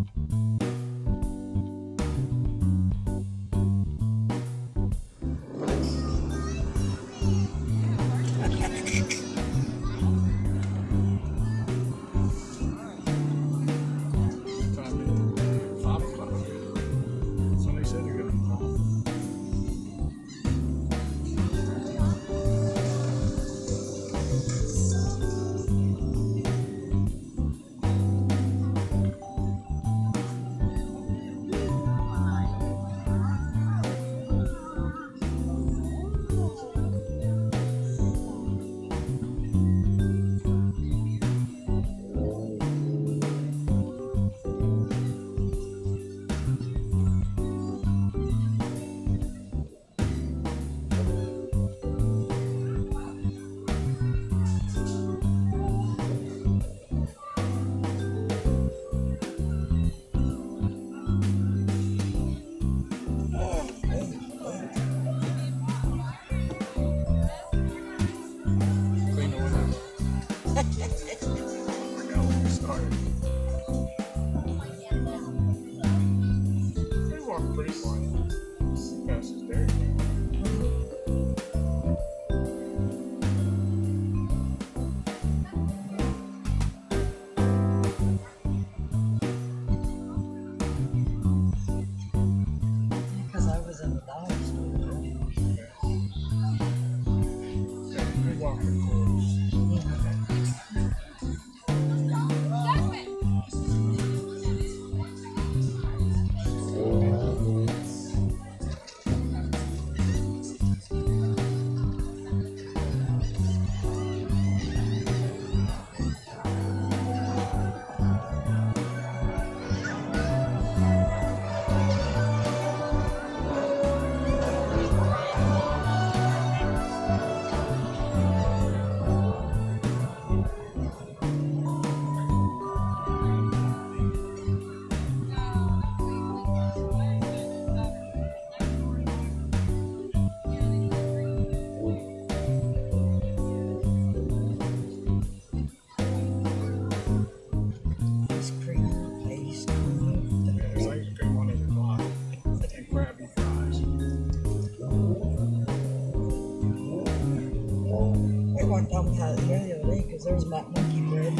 Come out here the other day because there's my monkey bread.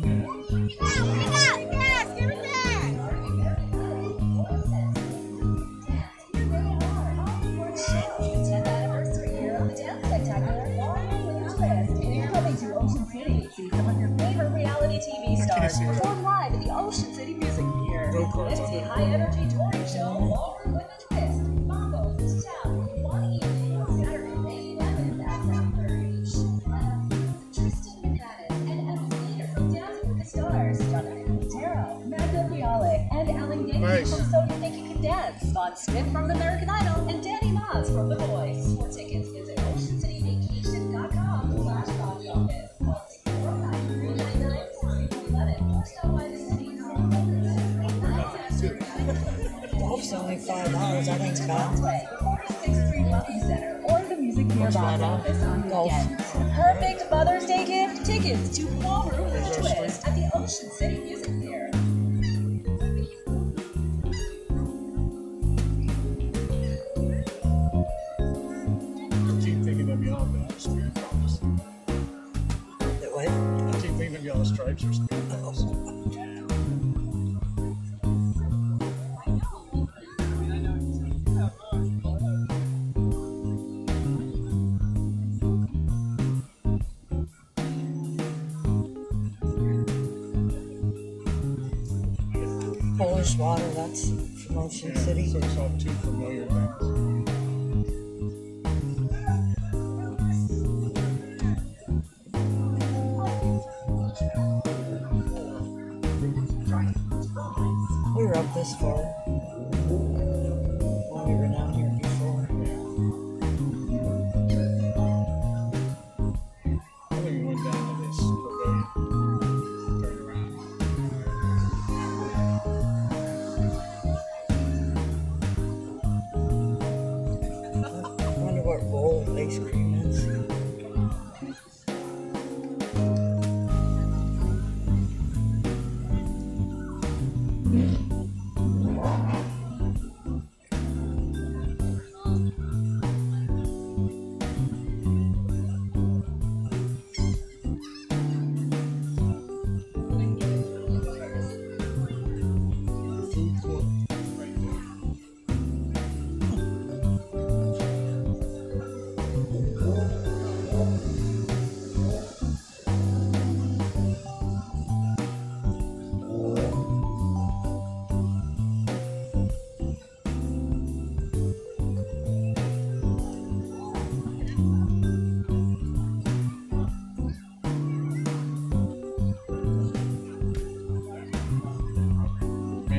TV stars perform live at the Ocean City Music Theater. Lifty, high-energy touring show, Ballroom with a Twist. Mambo, this town, one evening, Saturday, May 11th at 7:30. Tristan McAdams and Emma Slater from Dancing with the Stars, Jonathan Montero, Magda Bialik, and Alan Gates from So You Think You Can Dance, Vaughn Smith from American Idol, and Danny Moss from The Voice. For tickets, visit oceancityvacation.com/coffee office. It's only $5. I think it's about 46th Street Welcome Center or the Music Nearby office on weekends. Perfect Mother's Day gift. Tickets to Ballroom with a Twist at the Ocean City Music Theater. Keep thinking of y'all the street promise. what? I keep thinking of y'all the stripes or street promise. Polish water, that's from Ocean City. So it's all two familiar things. We were up this far when we were down here before. I think we went down to this pavilion. Turn around. I wonder what roll ice cream is.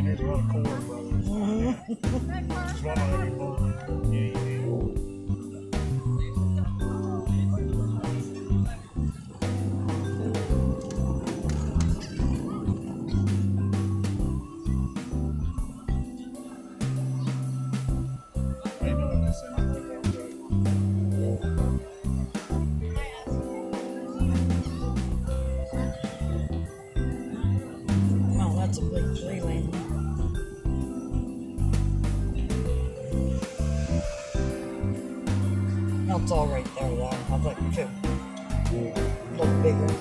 There's a lot of core brothers. Just one on every boat. Yeah, you do. Oh, that's a big tree lane. That's all right there, though. I thought you could look bigger.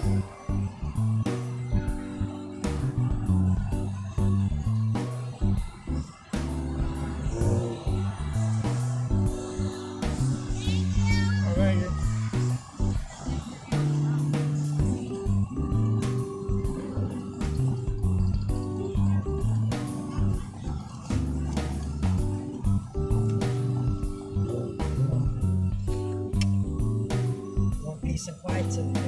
Peace and quiet.